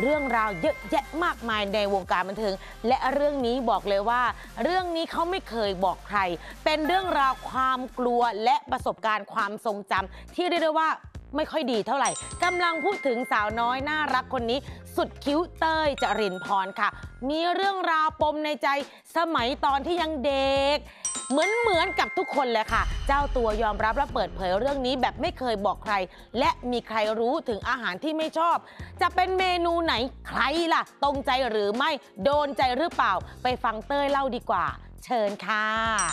เรื่องราวเยอะแยะมากมายในวงการบันเทิงและเรื่องนี้บอกเลยว่าเรื่องนี้เขาไม่เคยบอกใครเป็นเรื่องราวความกลัวและประสบการณ์ความทรงจำที่เรียกได้ว่าไม่ค่อยดีเท่าไหร่กำลังพูดถึงสาวน้อยน่ารักคนนี้สุดคิ้วเต้ยจรินพรค่ะมีเรื่องราวปมในใจสมัยตอนที่ยังเด็กเหมือนกับทุกคนเลยค่ะเจ้าตัวยอมรับและเปิดเผยเรื่องนี้แบบไม่เคยบอกใครและมีใครรู้ถึงอาหารที่ไม่ชอบจะเป็นเมนูไหนใครล่ะตรงใจหรือไม่โดนใจหรือเปล่าไปฟังเต้ยเล่าดีกว่าเชิญค่ะ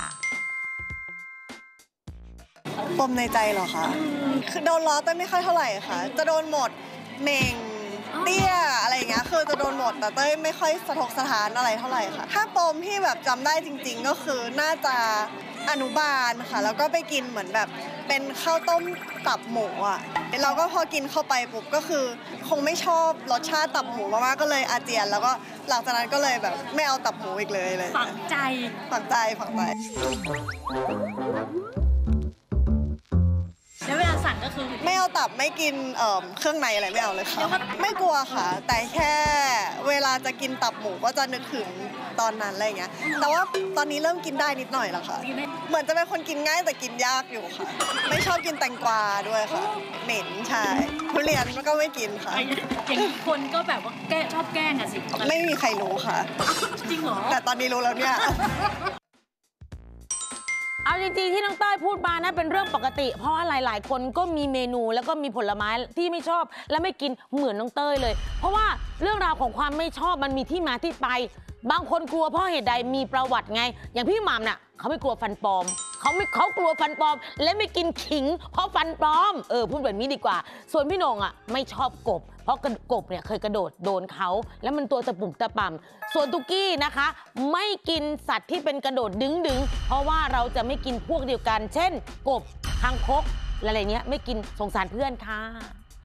ปมในใจเหรอคะคือโดนล้อเต้ยไม่ค่อยเท่าไหร่ค่ะจะโดนหมดเน่งเตี้ยอะไรอย่างเงี้ยคือจะโดนหมดแต่เต้ยไม่ค่อยสะทกสะท้านอะไรเท่าไหร่ค่ะถ้าปมที่แบบจำได้จริงๆก็คือน่าจะอนุบาลค่ะแล้วก็ไปกินเหมือนแบบเป็นข้าวต้มตับหมูอ่ะเราก็พอกินเข้าไปปุ๊บก็คือคงไม่ชอบรสชาติตับหมูมากๆก็เลยอาเจียนแล้วก็หลังจากนั้นก็เลยแบบไม่เอาตับหมูอีกเลยฝังใจแล้วเวลาสั่งก็คือไม่เอาตับไม่กินเครื่องในอะไรไม่เอาเลยค่ะไม่กลัวค่ะแต่แค่เวลาจะกินตับหมูก็จะนึกถึงตอนนั้นอะไรอย่างเงี้ยแต่ว่าตอนนี้เริ่มกินได้นิดหน่อยแล้วค่ะเหมือนจะเป็นคนกินง่ายแต่กินยากอยู่ค่ะไม่ชอบกินแตงกวาด้วยค่ะเหม็นใช่ทุเรียนก็ไม่กินค่ะอย่างคนก็แบบว่าชอบแกล้งอะสิไม่มีใครรู้ค่ะจริงเหรอแต่ตอนนี้รู้แล้วเนี่ยเอาจริงๆที่น้องเต้ยพูดมานะเป็นเรื่องปกติเพราะว่าหลายๆคนก็มีเมนูแล้วก็มีผลไม้ที่ไม่ชอบและไม่กินเหมือนน้องเต้ยเลยเพราะว่าเรื่องราวของความไม่ชอบมันมีที่มาที่ไปบางคนกลัวเพราะเหตุใดมีประวัติไงอย่างพี่หม่ำน่ะเขาไม่กลัวฟันปลอมเขากลัวฟันปลอมและไม่กินขิงเพราะฟันปลอมพูดแบบนี้ดีกว่าส่วนพี่โหน่งอ่ะไม่ชอบกบเพราะกบเนี่ยเคยกระโดดโดนเขาแล้วมันตัวตะปุ่มตะป่ำส่วนตุกกี้นะคะไม่กินสัตว์ที่เป็นกระโดดดึงเพราะว่าเราจะไม่กินพวกเดียวกันเช่นกบคางคกอะไรเนี้ยไม่กินสงสารเพื่อนค่ะ